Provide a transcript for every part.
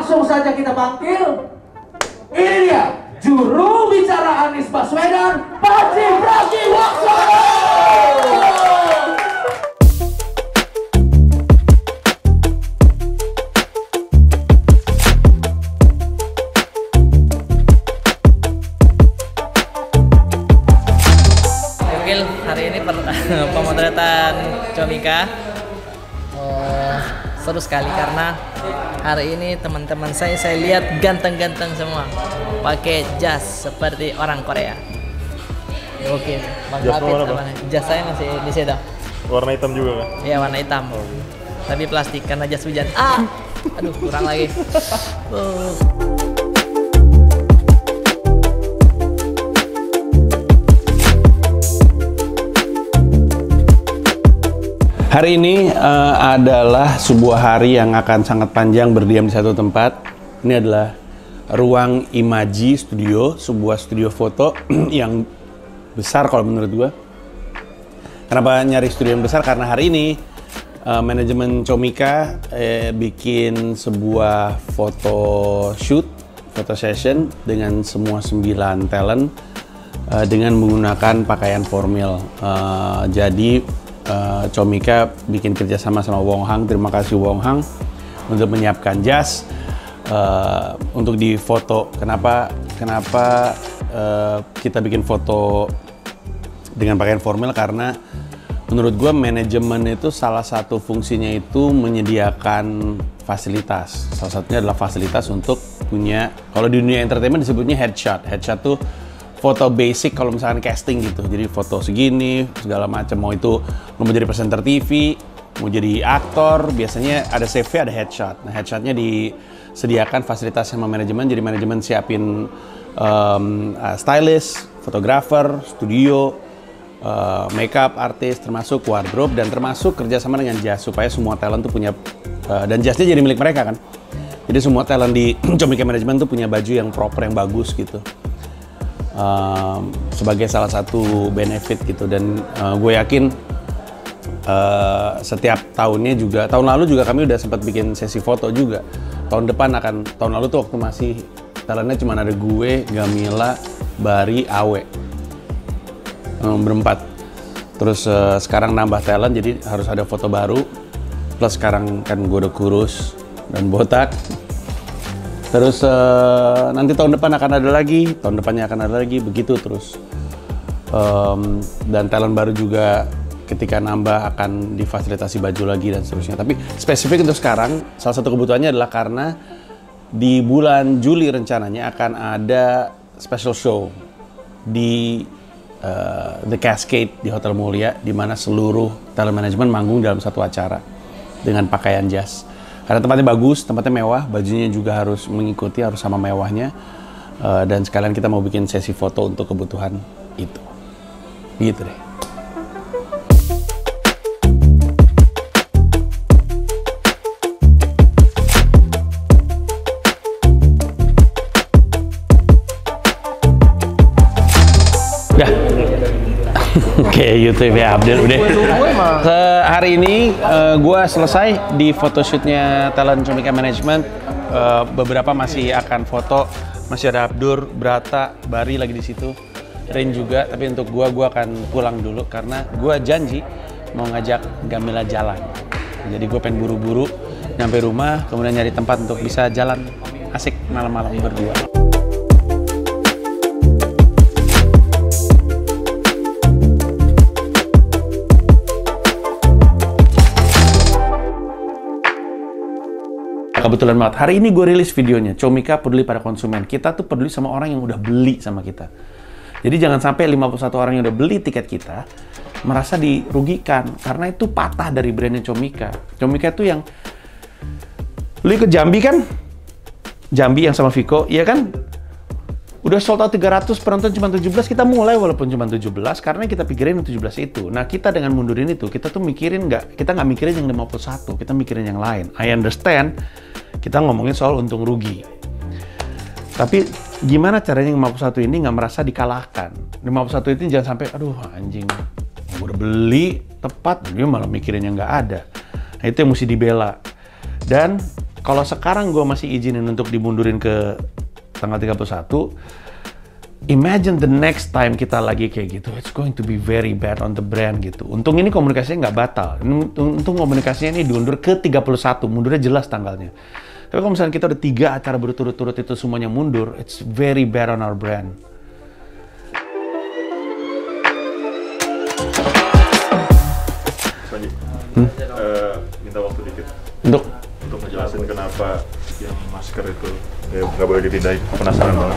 Langsung saja kita panggil. Ini dia juru bicara Anies Baswedan, Panji Pragiwaksono. Hari ini pemotretan Comika seru sekali karena hari ini teman-teman saya lihat ganteng-ganteng semua pakai jas seperti orang Korea. Oke, Bang David, jas saya masih di situ. Warna hitam juga kan? Iya, warna hitam. Tapi plastik karena jas hujan. Aduh, kurang lagi. Hari ini adalah sebuah hari yang akan sangat panjang berdiam di satu tempat. Ini adalah ruang Imaji Studio, sebuah studio foto yang besar kalau menurut gua. Kenapa nyari studio yang besar? Karena hari ini manajemen Comika bikin sebuah foto shoot, foto session dengan semua 9 talent dengan menggunakan pakaian formal. Jadi Comika bikin kerjasama sama Wong Hang. Terima kasih Wong Hang untuk menyiapkan jas untuk difoto. Kenapa kita bikin foto dengan pakaian formal? Karena menurut gue manajemen itu salah satu fungsinya itu menyediakan fasilitas. Salah satunya adalah fasilitas untuk punya, kalau di dunia entertainment disebutnya headshot. Headshot tuh foto basic kalau misalkan casting gitu. Jadi foto segini, segala macam. Mau itu mau jadi presenter TV, mau jadi aktor, biasanya ada CV, ada headshot. Nah, headshotnya disediakan fasilitas sama manajemen. Jadi manajemen siapin stylist, fotografer, studio, makeup artis, termasuk wardrobe, dan termasuk kerjasama dengan jas supaya semua talent tuh punya dan jasnya jadi milik mereka kan. Jadi semua talent di Comika Management tuh punya baju yang proper, yang bagus gitu. Sebagai salah satu benefit gitu, dan gue yakin setiap tahunnya juga, tahun lalu juga kami udah sempat bikin sesi foto juga. Tahun lalu tuh waktu masih talentnya cuma ada gue, Gamila, Bari, Awe, berempat. Terus sekarang nambah talent jadi harus ada foto baru, plus sekarang kan gue udah kurus dan botak. Terus nanti tahun depan akan ada lagi, tahun depannya akan ada lagi, begitu terus. Dan talent baru juga ketika nambah akan difasilitasi baju lagi dan seterusnya. Tapi spesifik untuk sekarang, salah satu kebutuhannya adalah karena di bulan Juli rencananya akan ada special show di The Cascade di Hotel Mulia, di mana seluruh talent management manggung dalam satu acara dengan pakaian jas. Karena tempatnya bagus, tempatnya mewah, bajunya juga harus mengikuti, harus sama mewahnya. Dan sekalian kita mau bikin sesi foto untuk kebutuhan itu. Gitu deh. Udah. Oke, YouTube ya update udah. Hari ini gue selesai di photoshootnya talent Comika Management. Beberapa masih akan foto, masih ada Abdur, Brata, Bari lagi di situ, Rain juga. Tapi untuk gue akan pulang dulu karena gue janji mau ngajak Gamila jalan. Jadi gue pengen buru-buru nyampe rumah, kemudian nyari tempat untuk bisa jalan asik malam-malam berdua. Kebetulan banget, hari ini gue rilis videonya, Comika peduli pada konsumen. Kita tuh peduli sama orang yang udah beli sama kita. Jadi jangan sampai 51 orang yang udah beli tiket kita merasa dirugikan, karena itu patah dari brandnya Comika. Comika tuh yang, lu ikut Jambi kan? Jambi yang sama Viko, iya kan? Udah sold out 300, penonton cuma 17, kita mulai walaupun cuma 17, karena kita pikirin 17 itu. Nah, kita dengan mundurin itu, kita tuh mikirin kita nggak mikirin yang 51, kita mikirin yang lain. I understand, kita ngomongin soal untung rugi. Tapi, gimana caranya yang 51 ini nggak merasa dikalahkan? 51 itu jangan sampai, aduh anjing, gue udah beli tepat, dia malah mikirin yang nggak ada. Nah, itu yang mesti dibela. Dan Kalau sekarang gue masih izinin untuk dimundurin ke tanggal 31, imagine the next time kita lagi kayak gitu, it's going to be very bad on the brand gitu. Untung ini komunikasinya nggak batal. Untung komunikasinya ini diundur ke 31, mundurnya jelas tanggalnya. Tapi kalau misalnya kita udah 3 acara berturut-turut itu semuanya mundur, it's very bad on our brand. Sanji, minta waktu dikit untuk ngejelasin kenapa yang masker itu nggak boleh dipindahin. Penasaran banget.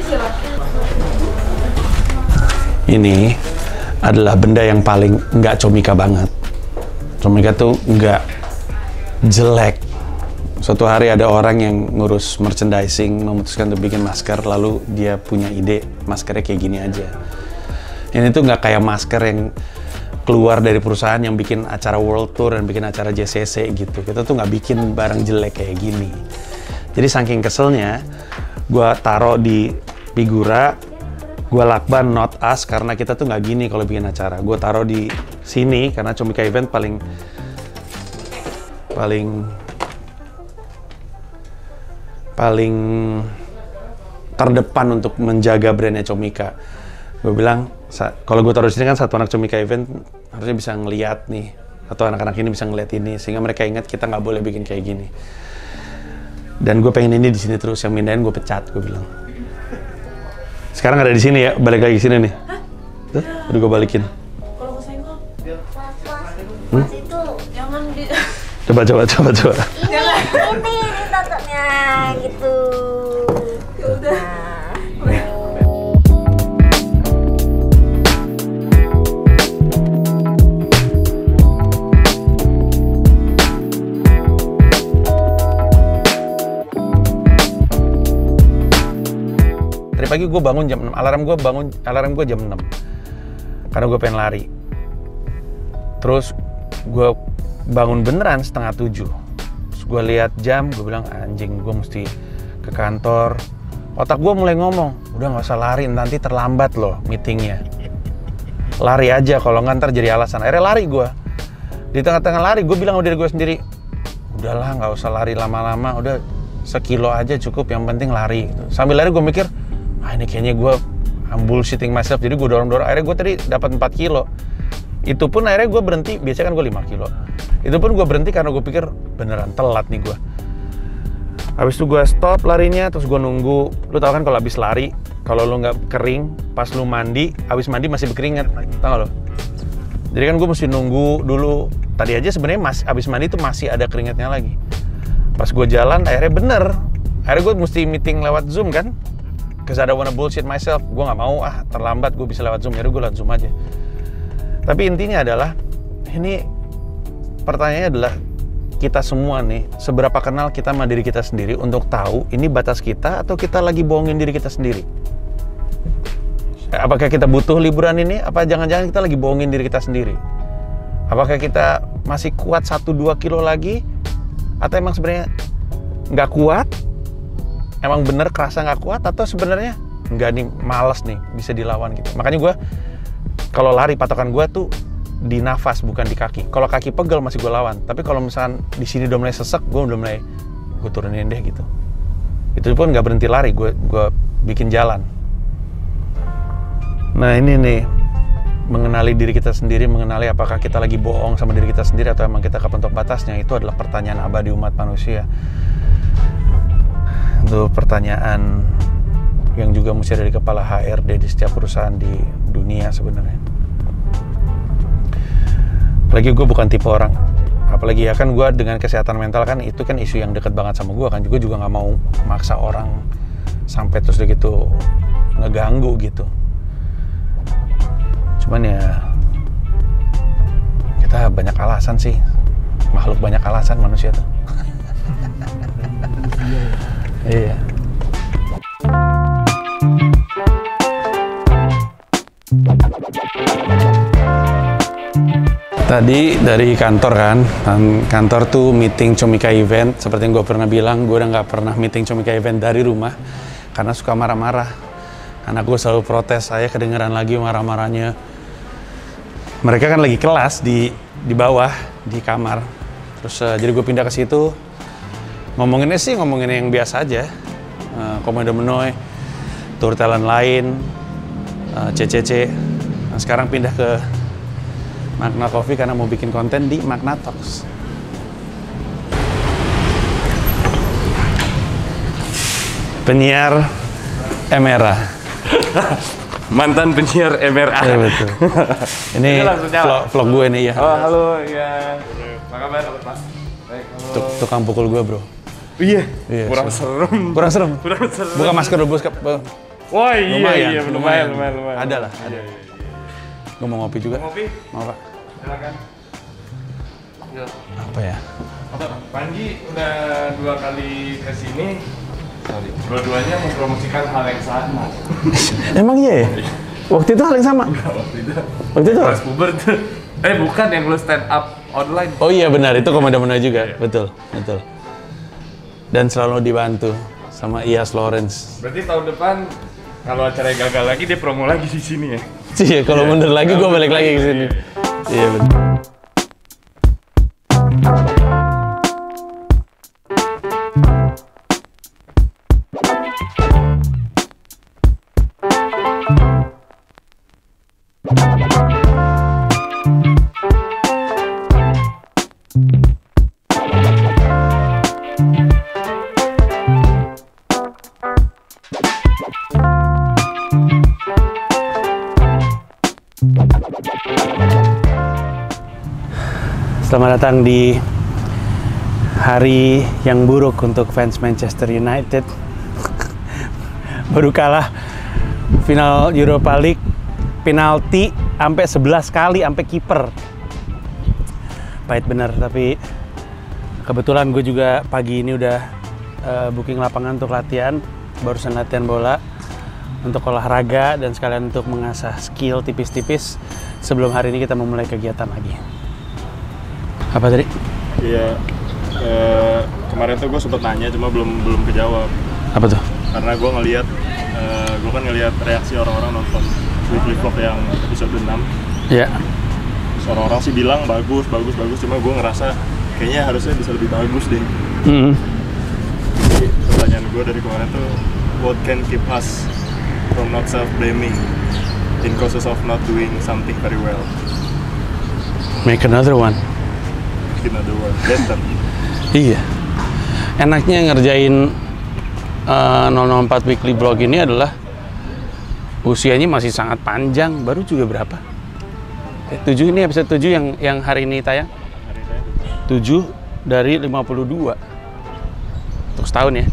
Ini adalah benda yang paling nggak Comika banget. Comika tuh nggak jelek. Suatu hari ada orang yang ngurus merchandising memutuskan untuk bikin masker, lalu dia punya ide maskernya kayak gini aja. Ini tuh nggak kayak masker yang keluar dari perusahaan yang bikin acara World Tour dan bikin acara JCC gitu. Kita tuh nggak bikin barang jelek kayak gini. Jadi saking keselnya, gue taruh di figura, gue lakban not us karena kita tuh nggak gini kalau bikin acara. Gue taruh di sini karena Comika Event paling terdepan untuk menjaga brandnya Comika. Gue bilang, kalau gue taruh di sini kan satu anak Comika Event harusnya bisa ngeliat nih, atau anak-anak ini bisa ngeliat ini, sehingga mereka ingat kita nggak boleh bikin kayak gini. Dan gue pengen ini di sini terus, yang mindahin gue pecat, gue bilang. Sekarang ada di sini ya, balik lagi ke sini nih. Tuh, udah gue balikin. Kalau kesenggol, pas itu jangan di. Coba. Jangan. Ini tatanya gitu. Ya udah. Tadi pagi gue bangun jam 6, alarm gue jam 6 karena gue pengen lari. Terus gue bangun beneran setengah 7. Terus gue lihat jam, gue bilang anjing, gue mesti ke kantor. Otak gue mulai ngomong, udah nggak usah lari, nanti terlambat loh meetingnya. Lari aja, kalau nggak ntar jadi alasan. Akhirnya lari gue. Di tengah-tengah lari, gue bilang sama diri gue sendiri, udahlah nggak usah lari lama-lama, udah 1 kilo aja cukup, yang penting lari. Sambil lari gue mikir, ini kayaknya gue bullshitting myself, jadi gue dorong-dorong. Akhirnya gue tadi dapat 4 kilo. Itu pun akhirnya gue berhenti, biasanya kan gue 5 kilo. Itu pun gue berhenti karena gue pikir beneran telat nih gue. Habis itu gue stop larinya, terus gue nunggu. Lu tau kan kalau habis lari, kalau lu nggak kering, pas lu mandi, habis mandi masih berkeringat, tau gak lo? Jadi kan gue mesti nunggu dulu. Tadi aja sebenarnya habis mandi tuh masih ada keringatnya lagi. Pas gue jalan, akhirnya bener. Akhirnya gue mesti meeting lewat Zoom kan. Because I don't wanna bullshit myself. Gue nggak mau, terlambat gue bisa lewat Zoom. Jadi gue lewat Zoom aja. Tapi intinya adalah, ini pertanyaannya adalah, kita semua nih, seberapa kenal kita sama diri kita sendiri untuk tahu ini batas kita atau kita lagi bohongin diri kita sendiri? Apakah kita butuh liburan ini? Apa jangan-jangan kita lagi bohongin diri kita sendiri? Apakah kita masih kuat 1-2 kilo lagi? Atau emang sebenarnya nggak kuat? Emang bener kerasa nggak kuat? Atau sebenarnya nggak nih, males nih, bisa dilawan gitu. Makanya gue, kalau lari patokan gue tuh di nafas, bukan di kaki. Kalau kaki pegel masih gue lawan. Tapi kalau misalkan di sini udah mulai sesek, gue turunin deh gitu. Itu pun nggak berhenti lari, gue bikin jalan. Nah ini nih, mengenali diri kita sendiri, mengenali apakah kita lagi bohong sama diri kita sendiri atau emang kita kepentok batasnya, itu adalah pertanyaan abadi umat manusia. Itu pertanyaan yang juga mesti ada di kepala HRD di setiap perusahaan di dunia sebenarnya. Apalagi gue bukan tipe orang, apalagi ya kan gue dengan kesehatan mental kan, itu kan isu yang deket banget sama gue kan. Gue juga nggak mau maksa orang sampai terus gitu ngeganggu gitu. Cuman ya kita banyak alasan sih, makhluk banyak alasan manusia tuh. Iya. Tadi dari kantor kan, kantor tuh meeting Comika Event. Seperti yang gue pernah bilang, gue udah nggak pernah meeting Comika Event dari rumah karena suka marah-marah. Anak gue selalu protes, saya kedengeran lagi marah-marahnya. Mereka kan lagi kelas di bawah, di kamar. Terus jadi gue pindah ke situ. Ngomonginnya sih ngomongin yang biasa aja. Komodo Menoy, tour talent lain, CCC. Nah, sekarang pindah ke Magna Coffee karena mau bikin konten di Magna Talks. Penyiar MRA. Mantan penyiar MRA. Ya, betul. Ini vlog gue nih ya. Oh, halo, ya. Apa kabar, Pak? Baik, halo. Tukang pukul gue, bro. Iya, Iya, kurang serem. Kurang serem. Kurang serem. Buka masker dulu, Wah, iya, lumayan. Ada lah, ada. Gue mau ngopi juga. Ngopi? Mau, Pak. Silakan. Apa ya? Panji udah 2 kali ke sini. Dua-duanya mempromosikan hal yang sama. Emang iya ya? Waktu itu hal yang sama? Waktu itu? Pas puber tuh. Bukan yang lu stand up online. Oh iya benar, itu Komodo Menoy juga. Betul. Dan selalu dibantu sama Iyas Lawrence. Berarti tahun depan kalau acara gagal lagi dia promo lagi di sini ya? Iya, kalau mundur lagi gue balik lagi ke sini. Iya benar. Selamat datang di hari yang buruk untuk fans Manchester United. Baru kalah final Europa League, penalti sampai 11 kali sampai kiper. Pahit bener, tapi kebetulan gue juga pagi ini udah booking lapangan untuk latihan, barusan latihan bola untuk olahraga dan sekalian untuk mengasah skill tipis-tipis sebelum hari ini kita memulai kegiatan lagi. Apa tadi? Iya, kemarin tuh gue sempet nanya cuma belum kejawab. Apa tuh? Karena gue ngeliat reaksi orang-orang nonton weekly vlog yang episode 6. Ya. Orang-orang sih bilang bagus, cuma gue ngerasa kayaknya harusnya bisa lebih bagus deh. Jadi pertanyaan gue dari kemarin tuh, what can keep us from not self-blaming in causes of not doing something very well? Make another one. Another one, better. Iya. Enaknya ngerjain 004 weekly vlog ini adalah usianya masih sangat panjang, baru juga berapa? 7 ini episode 7 yang hari ini tayang. 7 dari 52. Untuk setahun ya.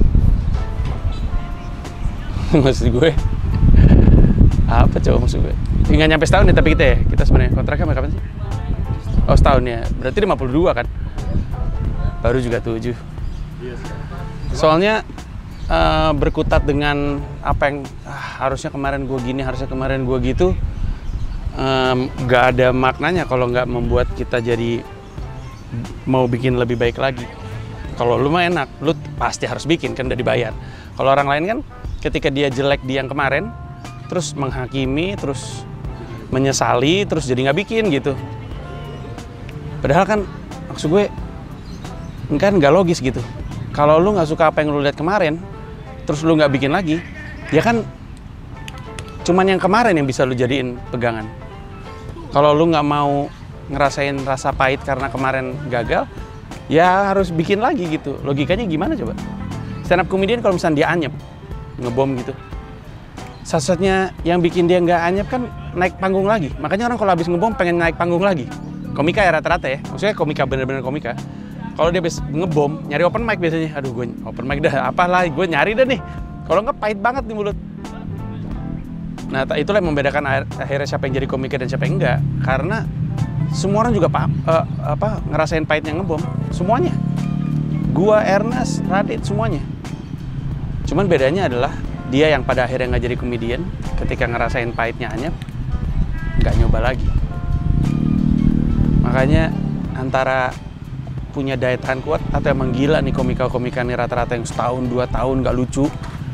Maksud gue apa coba maksud gue? Nggak nyampe setahun ya, tapi kita sebenarnya kontraknya kapan sih? Oh setahun ya, berarti 52 kan? Baru juga 7. Soalnya berkutat dengan apa yang harusnya kemarin gue gini, harusnya kemarin gue gitu, nggak ada maknanya kalau nggak membuat kita jadi mau bikin lebih baik lagi. Kalau lu mah enak, lu pasti harus bikin, kan udah dibayar. Kalau orang lain kan ketika dia jelek di yang kemarin, terus menghakimi, terus menyesali, terus jadi nggak bikin gitu. Padahal kan maksud gue kan nggak logis gitu. Kalau lu nggak suka apa yang lu lihat kemarin, terus lu nggak bikin lagi, ya kan cuman yang kemarin yang bisa lu jadiin pegangan. Kalau lu nggak mau ngerasain rasa pahit karena kemarin gagal, ya harus bikin lagi gitu. Logikanya gimana coba? Stand up comedian kalau misalnya dia anyep, ngebom gitu, satu-satunya yang bikin dia nggak anyep kan naik panggung lagi. Makanya orang kalau habis ngebom pengen naik panggung lagi. Komika ya rata-rata ya, maksudnya komika bener-bener komika. Kalau dia habis ngebom, nyari open mic biasanya. Aduh gue open mic dah, apalah gue nyari dah nih. Kalau nggak pahit banget di mulut. Nah itulah yang membedakan akhirnya siapa yang jadi komika dan siapa yang enggak. Karena semua orang juga ngerasain pahitnya ngebom, semuanya. Gua, Ernest, Radit, semuanya. Cuman bedanya adalah dia yang pada akhirnya nggak jadi komedian, ketika ngerasain pahitnya anyep, nggak nyoba lagi. Makanya antara punya daya tahan kuat atau emang gila nih komika-komika nih rata-rata yang setahun, 2 tahun nggak lucu.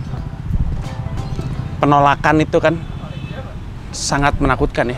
Penolakan itu kan sangat menakutkan ya.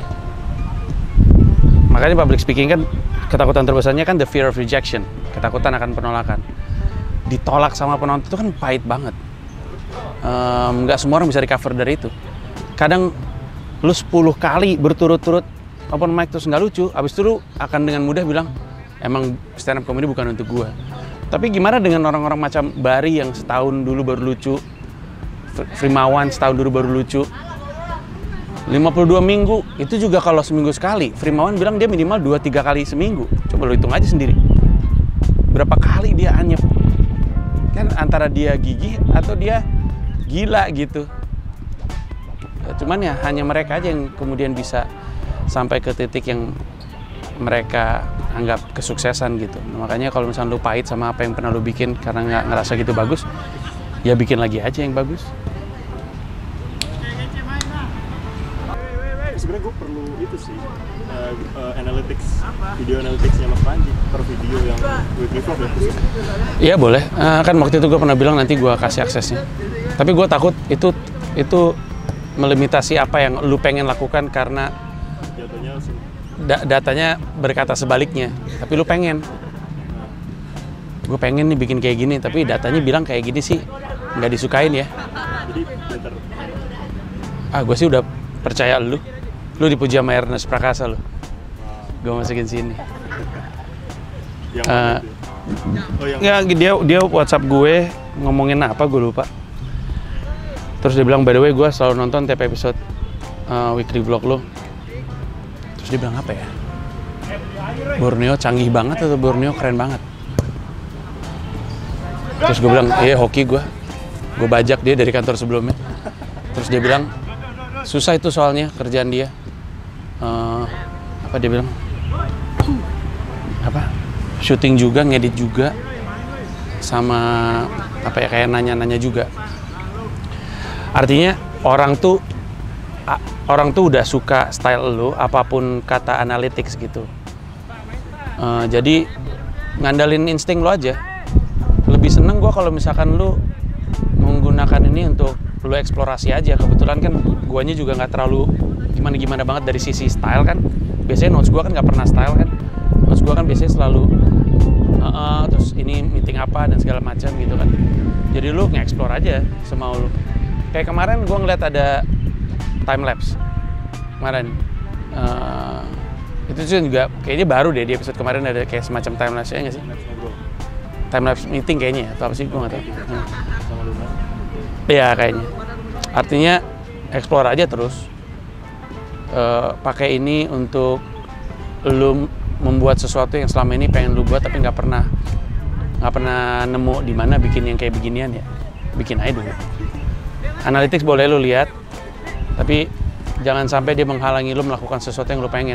Makanya public speaking kan ketakutan terbesarnya kan the fear of rejection, ketakutan akan penolakan. ditolak sama penonton itu kan pahit banget. Nggak semua orang bisa recover dari itu. Kadang lu 10 kali berturut-turut open mic terus nggak lucu, abis itu lu akan dengan mudah bilang, emang stand up comedy bukan untuk gua. Tapi gimana dengan orang-orang macam Bari yang setahun dulu baru lucu, Frimawan setahun dulu baru lucu, 52 minggu, itu juga kalau seminggu sekali. Frimawan bilang dia minimal 2-3 kali seminggu. Coba lo hitung aja sendiri. Berapa kali dia anyep. Kan antara dia gigih atau dia gila gitu. Ya, cuman ya hanya mereka aja yang kemudian bisa sampai ke titik yang mereka anggap kesuksesan gitu. Nah, makanya kalau misalnya lu pahit sama apa yang pernah lu bikin karena nggak ngerasa gitu bagus, ya bikin lagi aja yang bagus. Sebenarnya gue perlu itu sih, analytics, video analyticsnya Mas Panji per video yang weekly vlog ya. Iya boleh, kan waktu itu gue pernah bilang nanti gue kasih aksesnya. Tapi gue takut itu melimitasi apa yang lu pengen lakukan karena datanya berkata sebaliknya. Tapi lu pengen, gue pengen nih bikin kayak gini, tapi datanya bilang kayak gini sih nggak disukain ya. Jadi better. Gue sih udah percaya lu dipuji sama Ernest Prakasa lu. Gue masukin sini. Yang mana itu? Ya dia WhatsApp gue ngomongin apa gue lupa. Terus dia bilang, by the way gue selalu nonton tiap episode weekly vlog lo. Terus dia bilang apa ya? Borneo canggih banget atau Borneo keren banget? Terus gue bilang, iya hoki gue bajak dia dari kantor sebelumnya. Terus dia bilang, susah itu soalnya kerjaan dia. Apa dia bilang? Apa? Syuting juga, ngedit juga, sama apa ya kayak nanya-nanya juga. Artinya orang tuh udah suka style lu, apapun kata analytics gitu. Jadi ngandalin insting lu aja. Lebih seneng gue kalau misalkan lu menggunakan ini untuk lu eksplorasi aja. Kebetulan kan guanya juga nggak terlalu gimana banget dari sisi style kan. Biasanya notes gua kan nggak pernah style kan. Notes gua kan biasanya selalu terus ini meeting apa dan segala macam gitu kan. Jadi lu nge-explore aja semau lu. Kayak kemarin gua ngeliat ada time lapse kemarin. Itu juga kayaknya baru deh di episode kemarin ada kayak semacam time lapse ya nggak sih? Time lapse meeting kayaknya atau apa sih gua nggak tahu. Iya kayaknya. Artinya explore aja terus. Pakai ini untuk lu membuat sesuatu yang selama ini pengen lu buat tapi nggak pernah nemu di mana bikin yang kayak beginian ya. Bikin aja dulu. Analytics boleh lu lihat, tapi jangan sampai dia menghalangi lu melakukan sesuatu yang lu pengen.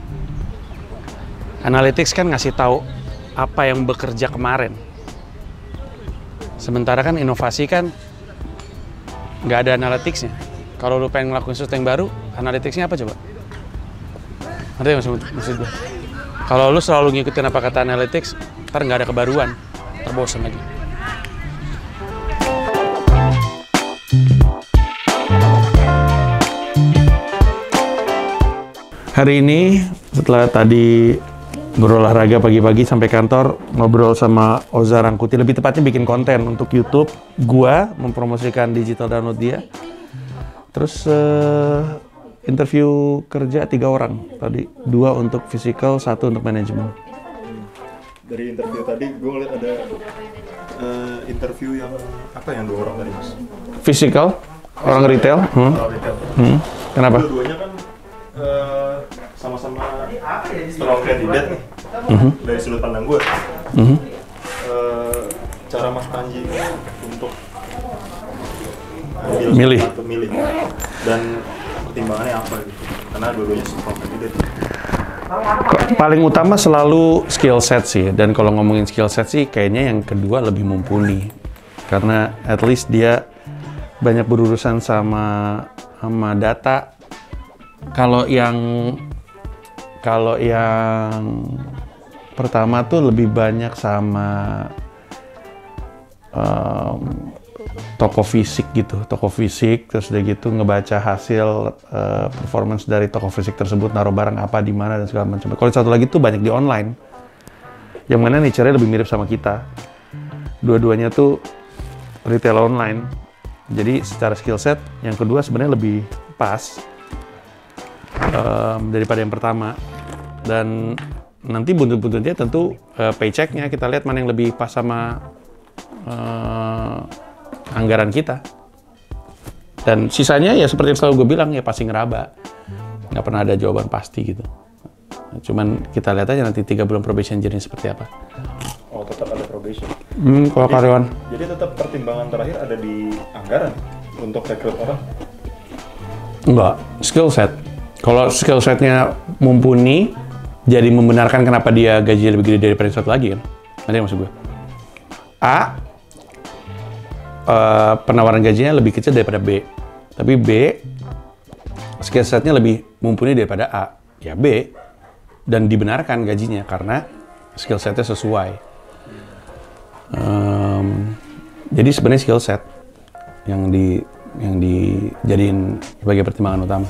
Analytics kan ngasih tahu apa yang bekerja kemarin. Sementara kan inovasi kan nggak ada analyticsnya. Kalau lu pengen ngelakuin sesuatu yang baru, analyticsnya apa coba? Ngerti maksud gue? Kalau lu selalu ngikutin apa kata analytics, ntar nggak ada kebaruan, terbosan lagi. Hari ini setelah tadi berolahraga pagi-pagi sampai kantor, ngobrol sama Oza Rangkuti, lebih tepatnya bikin konten untuk YouTube, gua mempromosikan digital download dia. Terus interview kerja 3 orang tadi, 2 untuk physical, 1 untuk manajemen. Dari interview tadi gue ngeliat ada interview yang apa yang 2 orang tadi mas? Physical, orang retail. Orang retail. Kenapa? Dua-duanya kan sama-sama strong candidate nih dari sudut pandang gue. Cara Mas Panji untuk milih dan pertimbangannya apa gitu, karena dua-duanya strong candidate. Paling utama selalu skill set sih, dan kalau ngomongin skill set sih kayaknya yang kedua lebih mumpuni karena at least dia banyak berurusan sama data. Kalau yang pertama tuh lebih banyak sama toko fisik gitu, terus udah gitu ngebaca hasil performance dari toko fisik tersebut, naruh barang apa di mana dan segala macam. Kalau satu lagi tuh banyak di online, yang mana nature-nya lebih mirip sama kita. dua-duanya tuh retail online. Jadi secara skill set yang kedua sebenarnya lebih pas daripada yang pertama. Dan nanti buntut-buntutnya tentu paychecknya kita lihat mana yang lebih pas sama anggaran kita. Dan sisanya ya seperti yang selalu gue bilang, ya pasti ngeraba. Nggak pernah ada jawaban pasti gitu. Cuman kita lihat aja nanti 3 bulan probation journey seperti apa. Oh, tetap ada probation. Kalau karyawan. Jadi tetap pertimbangan terakhir ada di anggaran untuk rekrut orang? Enggak, skill set. Kalau skill setnya mumpuni, jadi membenarkan kenapa dia gajinya lebih gede daripada satu lagi kan. Nanti maksud gue. A, penawaran gajinya lebih kecil daripada B. Tapi B, skill setnya lebih mumpuni daripada A. Ya B, dan dibenarkan gajinya karena skill setnya sesuai. Jadi sebenarnya skill set yang dijadiin sebagai pertimbangan utama.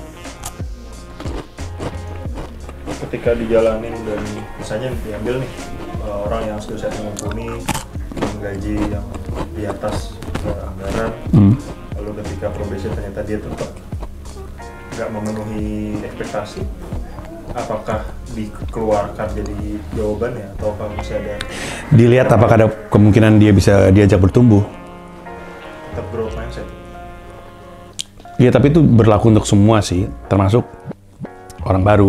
Ketika dijalanin dan misalnya diambil nih orang yang skill setnya mumpuni, gaji yang di atas anggaran, lalu ketika probation ternyata dia tetap nggak memenuhi ekspektasi, apakah dikeluarkan jadi jawabannya atau kalau masih ada? Dilihat apakah ada kemungkinan dia bisa diajak bertumbuh. Tetap growth mindset. Iya, tapi itu berlaku untuk semua sih, termasuk orang baru.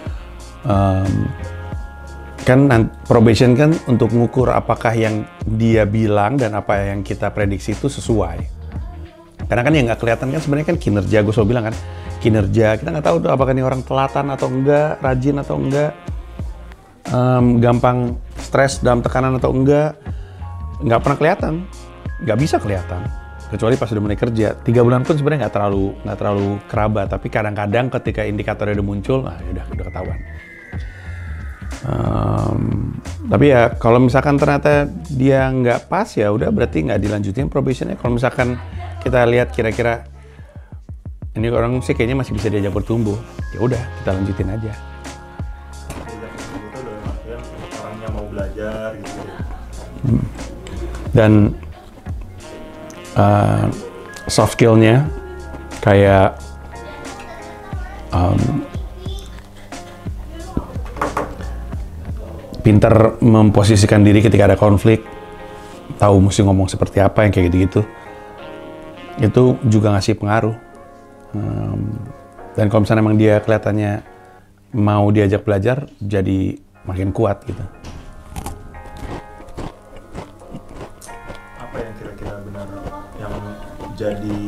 Kan probation kan untuk mengukur apakah yang dia bilang dan apa yang kita prediksi itu sesuai. Karena kan yang nggak kelihatan kan sebenarnya kan kinerja, gue selalu bilang kan, kinerja, kita nggak tahu tuh apakah ini orang telatan atau enggak, rajin atau enggak, gampang stres dalam tekanan atau enggak, nggak pernah kelihatan, nggak bisa kelihatan, kecuali pas udah mulai kerja. 3 bulan pun sebenarnya nggak terlalu kerabat, tapi kadang-kadang ketika indikatornya udah muncul, nah udah ketahuan. Tapi ya kalau misalkan ternyata dia nggak pas, ya udah berarti nggak dilanjutin probationnya. Kalau misalkan kita lihat kira-kira ini orang sih kayaknya masih bisa diajak bertumbuh, ya udah kita lanjutin aja. Orangnya mau belajar gitu. Dan soft skillnya kayak pinter memposisikan diri ketika ada konflik, tahu mesti ngomong seperti apa, yang kayak gitu-gitu, itu juga ngasih pengaruh. Dan kalau misalnya memang dia kelihatannya mau diajak belajar, jadi makin kuat gitu. Apa yang kira-kira benar yang jadi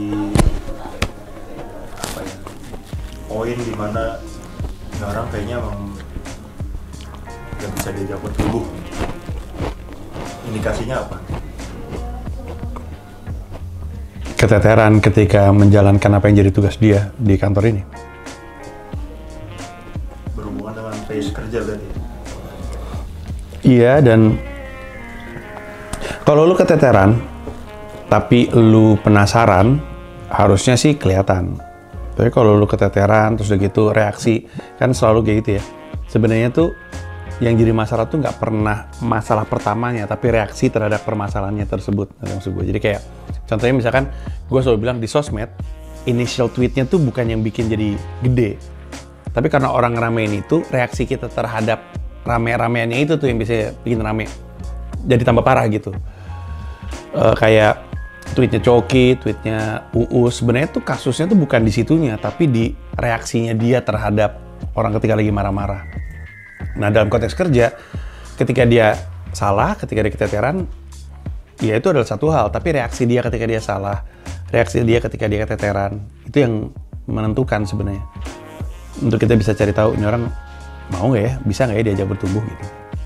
apa ya, poin di mana orang kayaknya emang nggak bisa diajak bertumbuh? Indikasinya apa? Keteteran ketika menjalankan apa yang jadi tugas dia di kantor ini. Berhubungan dengan pace kerja berarti? Iya, dan kalau lu keteteran tapi lu penasaran, harusnya sih kelihatan. Tapi kalau lu keteteran terus udah gitu reaksi, kan selalu kayak gitu ya. Sebenarnya tuh yang jadi masalah tuh nggak pernah masalah pertamanya, tapi reaksi terhadap permasalahannya tersebut. Maksud gue, jadi kayak contohnya misalkan gue selalu bilang di sosmed, initial tweetnya tuh bukan yang bikin jadi gede, tapi karena orang ramein itu, reaksi kita terhadap rame-rameannya itu tuh yang bisa bikin rame, jadi tambah parah gitu. Kayak tweetnya Coki, tweetnya Uus, sebenarnya tuh kasusnya tuh bukan di situnya, tapi di reaksinya dia terhadap orang ketika lagi marah-marah. Nah, dalam konteks kerja, ketika dia salah, ketika dia keteteran, ya itu adalah satu hal. Tapi reaksi dia ketika dia salah, reaksi dia ketika dia keteteran, itu yang menentukan sebenarnya. Untuk kita bisa cari tahu, ini orang mau nggak ya, bisa nggak ya diajak bertumbuh gitu.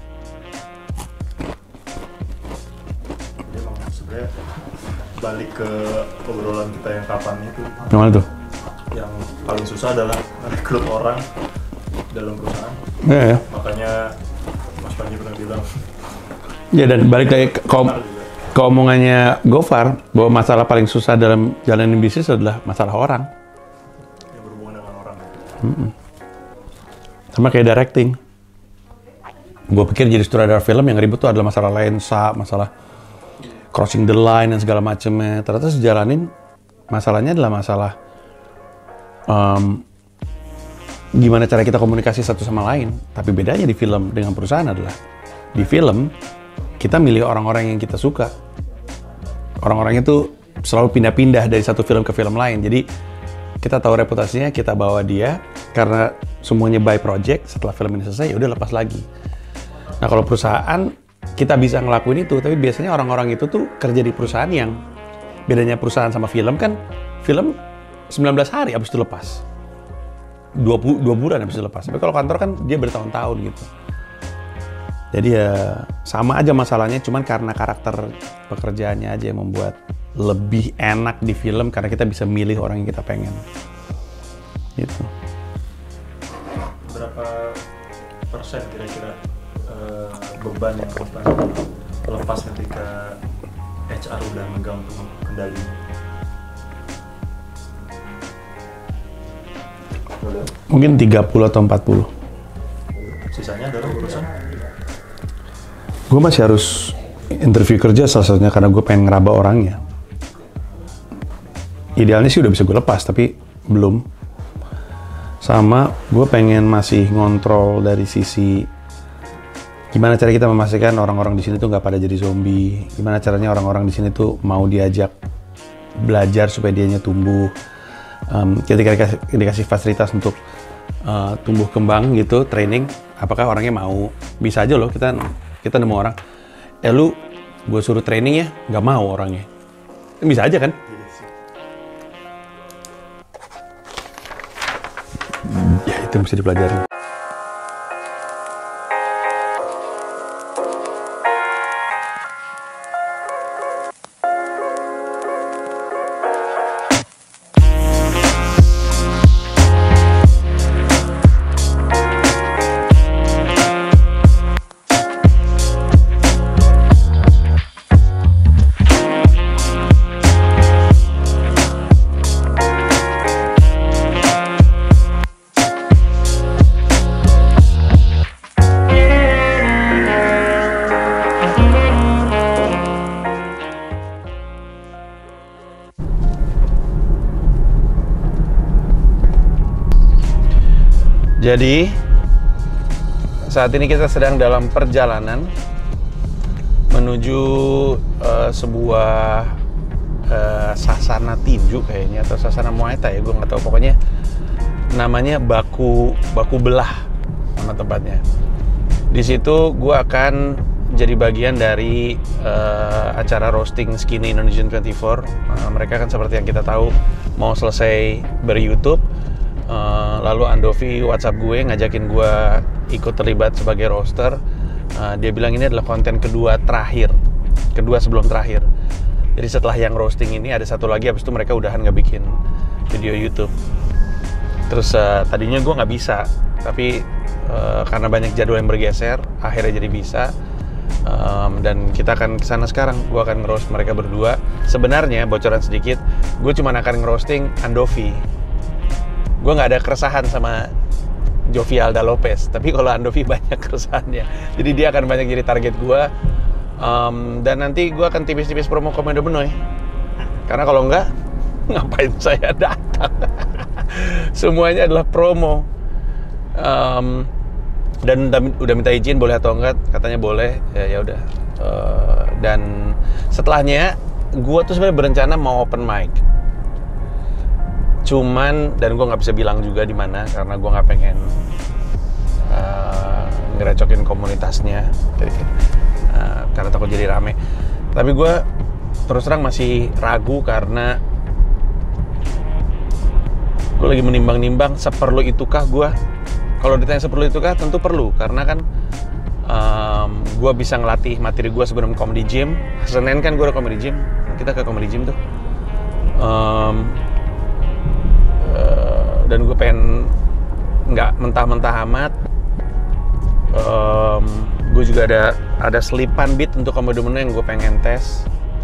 Jadi emang sebenarnya balik ke obrolan kita yang kapan itu. Yang mana tuh? Yang paling susah adalah rekrut orang dalam perusahaan. Ya. Makanya Mas Panji pernah bilang. Ya, dan balik lagi ke omongannya Gofar, bahwa masalah paling susah dalam jalanin bisnis adalah masalah orang. Yang berhubungan dengan orang. Sama kayak directing. Gue pikir jadi sutradara film yang ribet tuh adalah masalah lensa, masalah crossing the line dan segala macamnya. Ternyata sejalanin masalahnya adalah masalah gimana cara kita komunikasi satu sama lain. Tapi bedanya di film dengan perusahaan adalah di film kita milih orang-orang yang kita suka. Orang-orang itu selalu pindah-pindah dari satu film ke film lain. Jadi kita tahu reputasinya, kita bawa dia karena semuanya by project. Setelah film ini selesai, ya udah lepas lagi. Nah kalau perusahaan kita bisa ngelakuin itu, tapi biasanya orang-orang itu tuh kerja di perusahaan yang bedanya perusahaan sama film kan, film 19 hari habis itu lepas, 2 bulan habis itu lepas. Tapi kalau kantor kan dia bertahun-tahun gitu. Jadi ya sama aja masalahnya, cuman karena karakter pekerjaannya aja yang membuat lebih enak di film karena kita bisa milih orang yang kita pengen. Gitu. Berapa persen kira-kira beban yang lepas ketika HR udah megang kendali? Mungkin 30 atau 40. Sisanya adalah urusan? Gue masih harus interview kerja salah satunya karena gue pengen ngeraba orangnya. Idealnya sih udah bisa gue lepas, tapi belum. Sama gue pengen masih ngontrol dari sisi gimana cara kita memastikan orang-orang di sini tuh nggak pada jadi zombie. Gimana caranya orang-orang di sini tuh mau diajak belajar supaya dianya tumbuh. Ketika dikasih fasilitas untuk tumbuh kembang gitu, training, apakah orangnya mau? Bisa aja loh kita nemu orang, lu gue suruh training ya, nggak mau orangnya. Bisa aja kan? Ya itu mesti dipelajari. Jadi saat ini kita sedang dalam perjalanan menuju sebuah sasana tinju kayaknya, atau sasana Muay Thai ya, gue nggak tahu, pokoknya namanya baku belah nama tempatnya. Di situ gue akan jadi bagian dari acara roasting Skinny Indonesian 24. Mereka kan seperti yang kita tahu mau selesai ber-YouTube. Lalu Andovi WhatsApp gue ngajakin gue ikut terlibat sebagai roaster. Dia bilang ini adalah konten kedua sebelum terakhir. Jadi setelah yang roasting ini ada satu lagi, habis itu mereka udahan nggak bikin video YouTube. Terus tadinya gue nggak bisa, tapi karena banyak jadwal yang bergeser, akhirnya jadi bisa. Dan kita akan kesana sekarang. Gue akan nge-roast mereka berdua. Sebenarnya bocoran sedikit, gue cuma akan nge-roasting Andovi. Gue nggak ada keresahan sama Jovi Alda Lopez, tapi kalau Andovi banyak keresahannya, jadi dia akan banyak jadi target gue. Dan nanti gue akan tipis-tipis promo Komedo Benoy, karena kalau enggak, ngapain saya datang? Semuanya adalah promo. Dan udah minta izin boleh atau enggak, katanya boleh, ya udah. Dan setelahnya, gue tuh sebenarnya berencana mau open mic. Cuman, dan gue nggak bisa bilang juga di mana karena gue nggak pengen ngerecokin komunitasnya, karena takut jadi rame. Tapi gue terus terang masih ragu karena gue lagi menimbang-nimbang seperlu itukah gue. Kalau ditanya seperlu itukah, tentu perlu, karena kan gue bisa ngelatih materi gue sebelum comedy gym. Senin kan gue ada comedy gym, kita ke comedy gym tuh. Dan gue pengen nggak mentah-mentah amat. Gue juga ada selipan beat untuk Komedo Benoy yang gue pengen tes.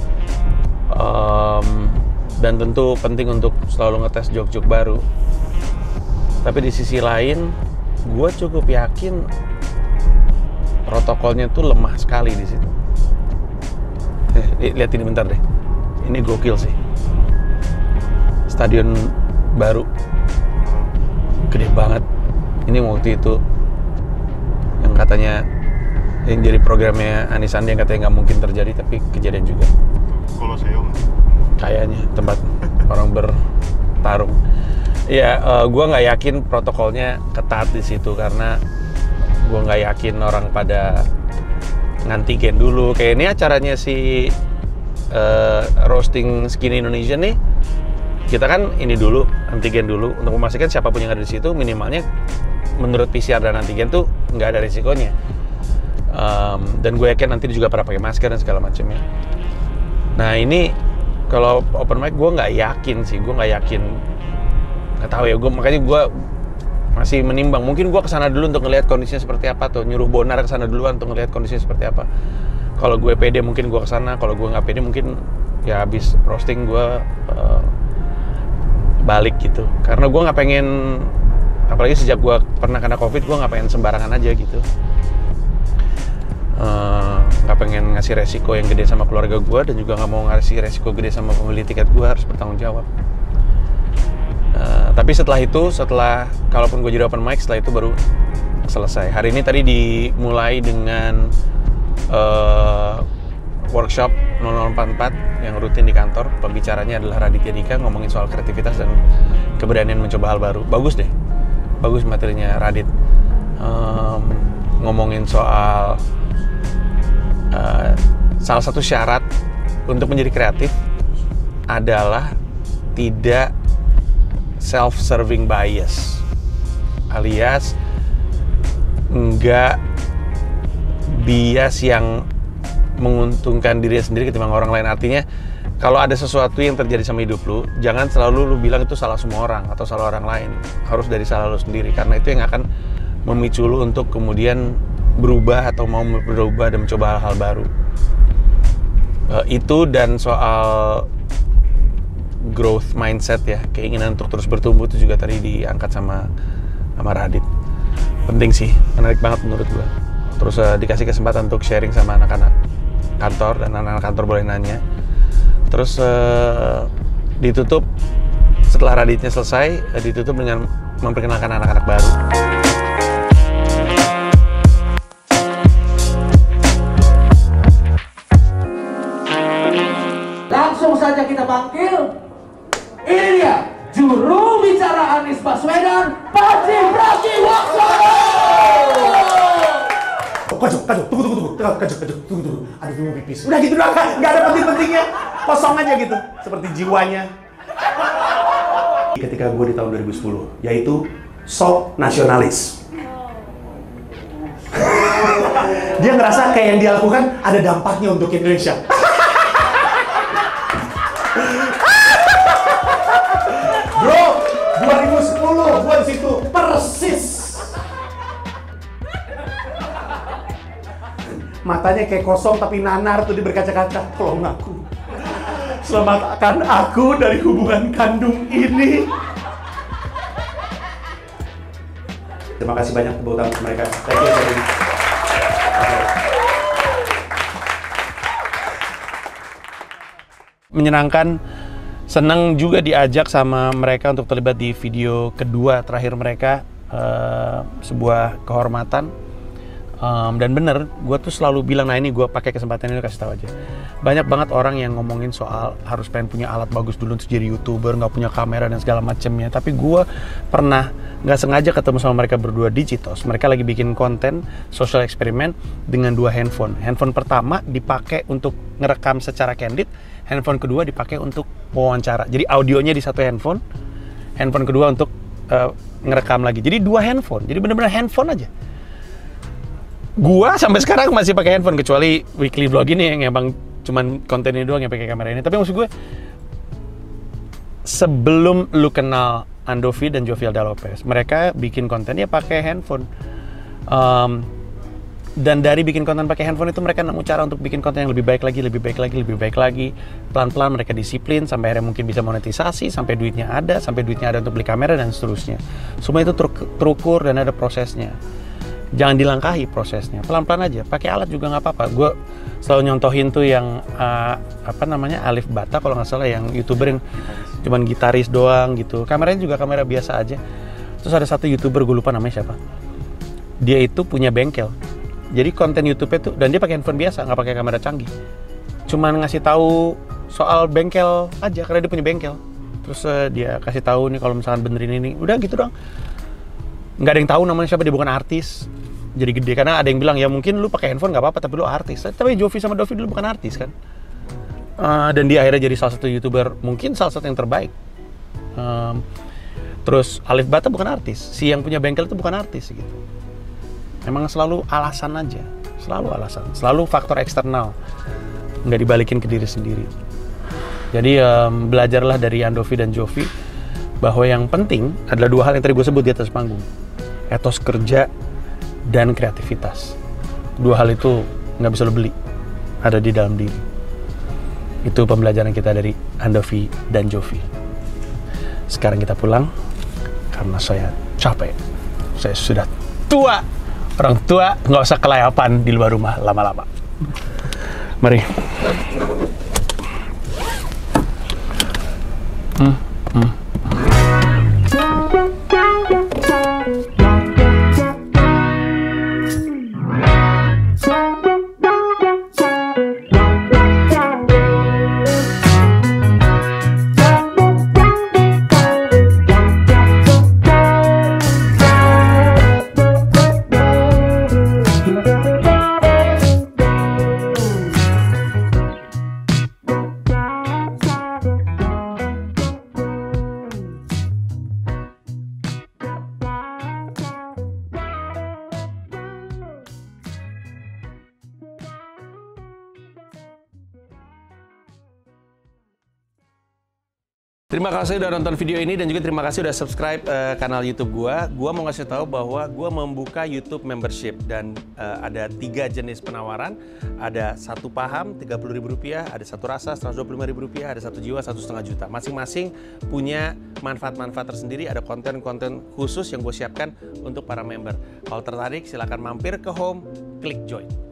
Dan tentu penting untuk selalu ngetes joke-joke baru. Tapi di sisi lain, gue cukup yakin protokolnya tuh lemah sekali di situ. lihat ini bentar deh. Ini gokil sih. Stadion baru. Gede banget. Ini waktu itu yang katanya yang jadi programnya Anies Sandi yang katanya nggak mungkin terjadi, tapi kejadian juga. Koloseum. Kayaknya tempat orang bertarung. Ya, gue nggak yakin protokolnya ketat di situ karena gue nggak yakin orang pada ngantigen dulu. Kayak ini acaranya si roasting Skinny Indonesia nih. Kita kan ini dulu, antigen dulu untuk memastikan siapapun yang ada di situ minimalnya menurut PCR dan antigen tuh nggak ada risikonya. Dan gue yakin nanti juga pada pakai masker dan segala macamnya. Nah ini kalau open mic gue nggak yakin sih, gue nggak yakin, nggak tahu ya, makanya gue masih menimbang. Mungkin gue kesana dulu untuk ngelihat kondisinya seperti apa tuh, nyuruh Bonar kesana duluan untuk ngelihat kondisinya seperti apa. Kalau gue pede mungkin gue kesana, kalau gue nggak pede mungkin ya habis roasting gue balik gitu. Karena gue nggak pengen, apalagi sejak gue pernah kena COVID, gue nggak pengen sembarangan aja gitu. Nggak pengen ngasih resiko yang gede sama keluarga gue, dan juga nggak mau ngasih resiko gede sama pembeli tiket gue, harus bertanggung jawab. Tapi setelah itu, kalaupun gue jadi open mic, setelah itu baru selesai. Hari ini tadi dimulai dengan workshop 0044 yang rutin di kantor. Pembicaranya adalah Raditya Dika, ngomongin soal kreativitas dan keberanian mencoba hal baru. Bagus deh, bagus materinya Radit. Ngomongin soal salah satu syarat untuk menjadi kreatif adalah tidak self-serving bias, alias enggak bias yang menguntungkan diri sendiri ketimbang orang lain. Artinya kalau ada sesuatu yang terjadi sama hidup lu, jangan selalu lu bilang itu salah semua orang atau salah orang lain. Harus dari salah lu sendiri, karena itu yang akan memicu lu untuk kemudian berubah atau mau berubah dan mencoba hal-hal baru. Itu dan soal growth mindset ya, keinginan untuk terus bertumbuh, itu juga tadi diangkat sama Radit. Penting sih, menarik banget menurut gua. Terus dikasih kesempatan untuk sharing sama anak-anak kantor, dan anak-anak kantor boleh nanya. Terus ditutup, setelah Raditnya selesai, ditutup dengan memperkenalkan anak-anak baru. Langsung saja kita panggil, ini dia juru bicara Anies Baswedan, Panji Pragiwaksono. Kacau, tunggu. Aduh, mau pipis. Udah gitu doang, nggak ada penting-pentingnya. Kosong aja gitu, seperti jiwanya. Ketika gue di tahun 2010, yaitu sok nasionalis. Dia ngerasa kayak yang dia lakukan ada dampaknya untuk Indonesia. Bro, 2010 gue di situ persis. Matanya kayak kosong tapi nanar tuh, dia berkaca-kaca. Tolong aku, selamatkan aku dari hubungan kandung ini. Terima kasih banyak tepuk tangan untuk mereka. Thank you. Menyenangkan, senang juga diajak sama mereka untuk terlibat di video kedua terakhir mereka, sebuah kehormatan. Dan bener, gue tuh selalu bilang, nah ini gue pakai kesempatan ini kasih tahu aja. Banyak banget orang yang ngomongin soal harus pengen punya alat bagus dulu untuk jadi YouTuber, nggak punya kamera dan segala macemnya. Tapi gue pernah nggak sengaja ketemu sama mereka berdua di Citos. Mereka lagi bikin konten social eksperimen dengan 2 handphone. Handphone pertama dipakai untuk ngerekam secara candid, handphone kedua dipakai untuk wawancara. Jadi audionya di satu handphone, handphone kedua untuk ngerekam lagi. Jadi 2 handphone, jadi bener-bener handphone aja. Gua sampai sekarang masih pakai handphone, kecuali weekly vlog ini yang emang cuman konten ini doang yang pakai kamera ini. Tapi maksud gue, sebelum lu kenal Andovi dan Jovial Lopez, mereka bikin konten ya pakai handphone. Dan dari bikin konten pakai handphone itu mereka nemu cara untuk bikin konten yang lebih baik lagi. Pelan-pelan mereka disiplin sampai akhirnya mungkin bisa monetisasi, sampai duitnya ada untuk beli kamera dan seterusnya. Semua itu terukur dan ada prosesnya. Jangan dilangkahi prosesnya, pelan-pelan aja. Pakai alat juga nggak apa-apa. Gue selalu nyontohin tuh yang apa namanya, Alif Bata kalau nggak salah, yang YouTuber yang cuman gitaris doang gitu. Kameranya juga kamera biasa aja. Terus ada satu YouTuber, gue lupa namanya siapa. Dia itu punya bengkel. Jadi konten YouTube-nya tuh, dan dia pakai handphone biasa, nggak pakai kamera canggih. Cuman ngasih tahu soal bengkel aja, karena dia punya bengkel. Terus dia kasih tahu nih kalau misalkan benerin ini, udah gitu doang. Nggak ada yang tahu namanya siapa, dia bukan artis. Jadi gede, karena ada yang bilang ya mungkin lu pakai handphone nggak apa-apa, tapi lu artis. Tapi Jovi sama Dovi dulu bukan artis kan. Dan dia akhirnya jadi salah satu YouTuber, mungkin salah satu yang terbaik. Terus Alif Bata bukan artis, si yang punya bengkel itu bukan artis gitu. Emang selalu alasan aja, selalu alasan, selalu faktor eksternal, nggak dibalikin ke diri sendiri. Jadi belajarlah dari Andovi dan Jovi bahwa yang penting adalah dua hal yang tadi gue sebut di atas panggung: etos kerja dan kreativitas. Dua hal itu nggak bisa lo beli, ada di dalam diri. Itu pembelajaran kita dari Andovi dan Jovi. Sekarang kita pulang karena saya capek, saya sudah tua. Orang tua nggak usah kelayapan di luar rumah lama-lama. Mari. Terima kasih udah nonton video ini dan juga terima kasih udah subscribe kanal YouTube gua. Gua mau ngasih tahu bahwa gua membuka YouTube membership dan ada 3 jenis penawaran. Ada satu paham Rp30.000, ada satu rasa Rp125.000, ada satu jiwa Rp1,5 juta. Masing-masing punya manfaat-manfaat tersendiri. Ada konten-konten khusus yang gue siapkan untuk para member. Kalau tertarik silahkan mampir ke home, klik join.